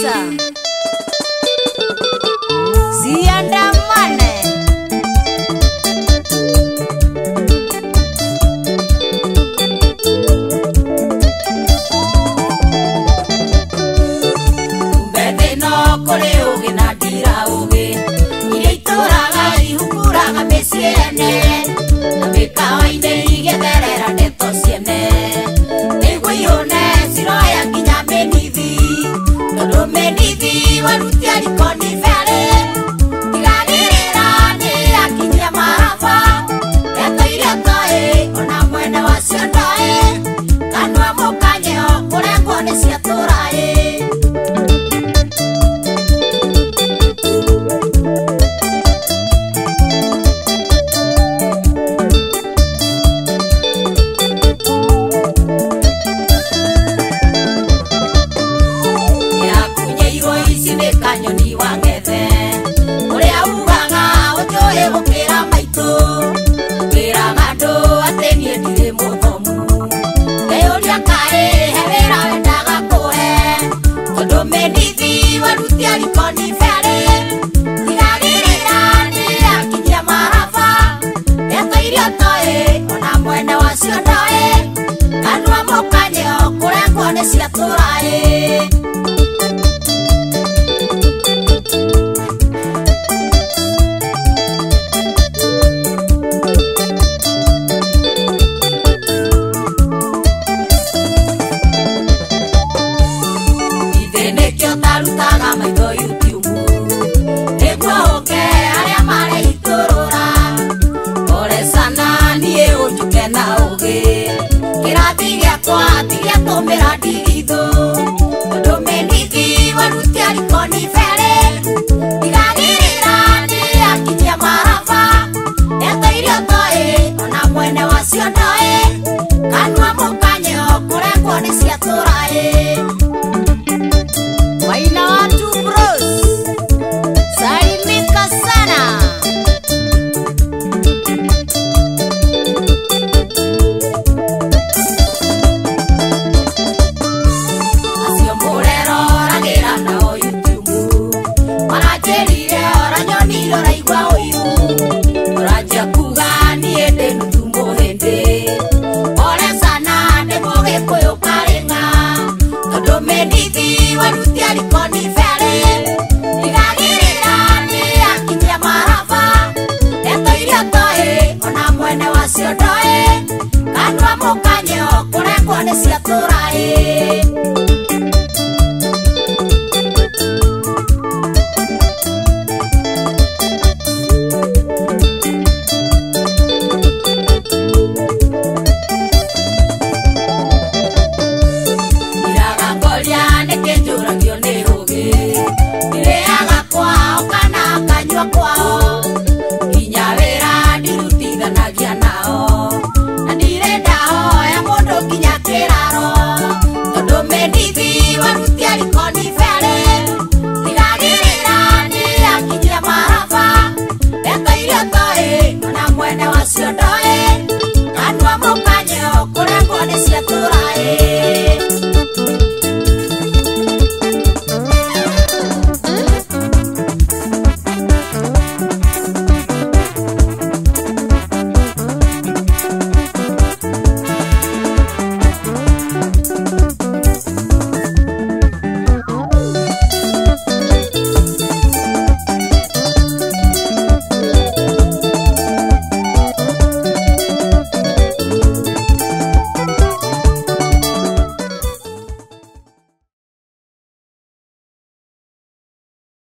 kabisa. Ziandamane. Mbebe no kore uge na dira uge ile itoraga ihukuraga mesiene na mekawaine igetherera ndeto ciene niguo ihone ciroya nginya menithi tondu menithi waruti arikoni bere tigagirira ni akinyia maraba ndeto iria toi ona mwene wacio ndoi kanua mukanyeo kurengwo ni ciaturaĩ kanyoni wangethe uria ugaga ujoe gukira maitu wira gandu ati nie ndire muthomu eyuria kari he wira wendaga kuhe tondu menithi waruti arikoni bere tigagirira ni akinyia maraba ndeto iria toi ona mwene wacio ndoi kanua mukanyeo kurengwo ni ciaturaĩ tarutaga maitho YouTube niguo uke aria mare iturura ore sana nie unjuke na uge kirathi giakwa tigia tumira ndigithu tondu menithi waruti arikoni bere tigagirira ni akinyia maraba ndeto iria toi ona mwene wacio ndoi kanua mukanyeo kurengwo ni ciaturaĩ Waina watu bros, salimika sana. Asio murero ragira nao YouTube Marajirire oranyoni roraigua uiru Orajia kuga nie ndi nuthu muhindi Ore sana ndi mugikuyu karinga tondu menithi waruti arikoni bere tigagirira ni akinyia maraba ndeto iria toi ona mwene wacio ndoi kanua mukanyeo kurengwo ni ciaturaĩ